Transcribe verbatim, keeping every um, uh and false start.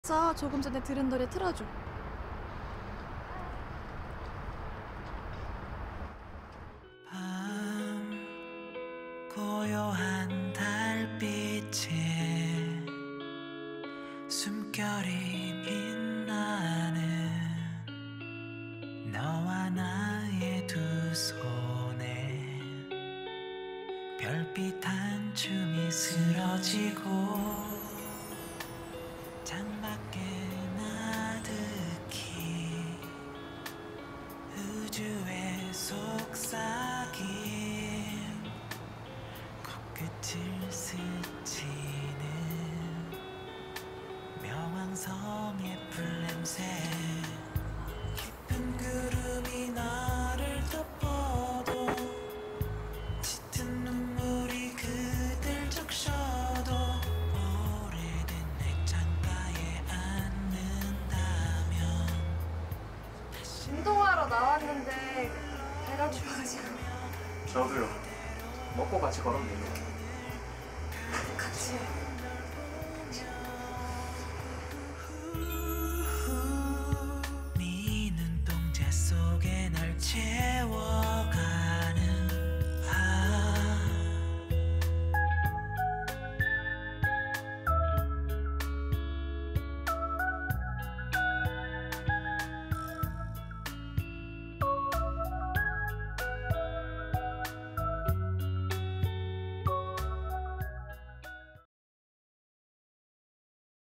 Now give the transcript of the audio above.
서 조금 전에 들은 노래 틀어줘. 밤 고요한 달빛에 숨결이 빛나는 너와 나의 두 손에 별빛 한 줌이 쓰러지고 창밖에 나득히 우주의 속삭임 코끝을 스치는 명왕성의 풀냄새 깊은 구름이 나를 덮어도 짙은 눈물이 그댈 적셔도 오래된 내 창가에 앉는다면 운동하러 나왔는데 배가 고파가지고. 저도요. 먹고 같이 걸으면 되죠.